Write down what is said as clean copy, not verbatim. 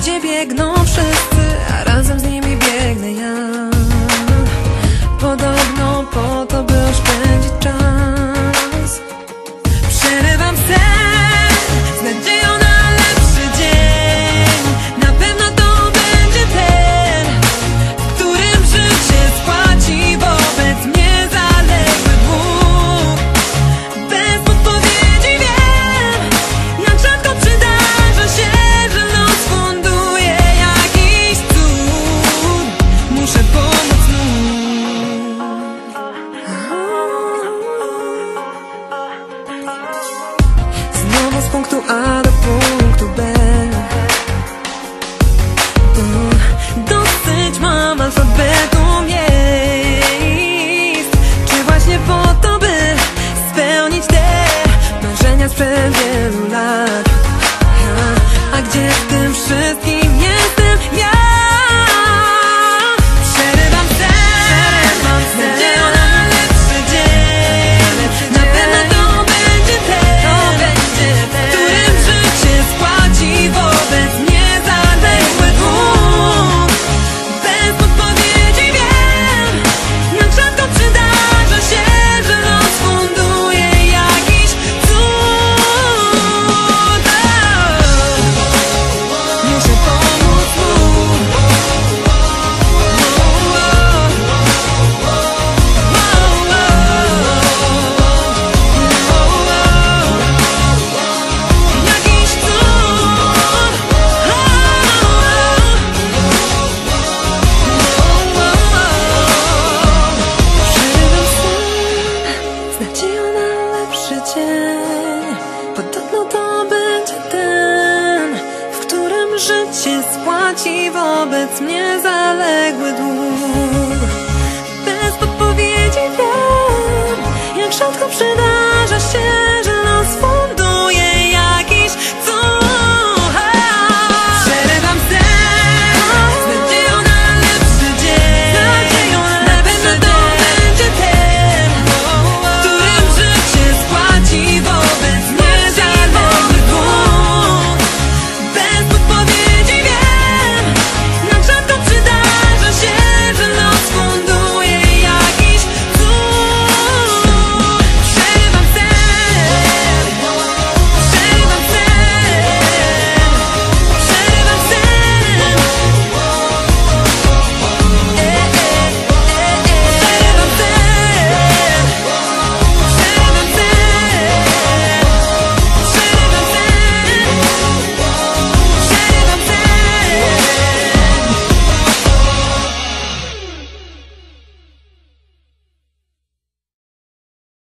gdzie biegną wszyscy, a razem z nimi biegnę ja. Podobno po to, by oszczędzić czas. Przerywam sen z nadzieją na lepszy dzień. Na pewno to będzie ten, w którym życie spłaci wobec mnie zaległy dług. Bez podpowiedzi wiem, jak rzadko przydarza się, że los funduje jakiś cud. Muszę pomóc mu. Znowu z punktu A do punktu B. Dosyć mam alfabetu miejsc. Czy właśnie po to, by spełnić te marzenia sprzed wielu lat? A gdzie w tym wszystkim jestem ja? Przerywam sen z nadzieją na lepszy dzień. Na pewno to będzie ten, w którym życie spłaci wobec mnie zaległy dług. Bez podpowiedzi wiem, jak rzadko przydarza się, że los funduje jakiś cud. Muszę pomóc mu. Jakiś cud. Przerywam sen z nadzieją na lepszy dzień. Podobno to będzie ten, w którym życie spłaci wobec mnie zaległy dług. Bez podpowiedzi wiem, jak rzadko przyda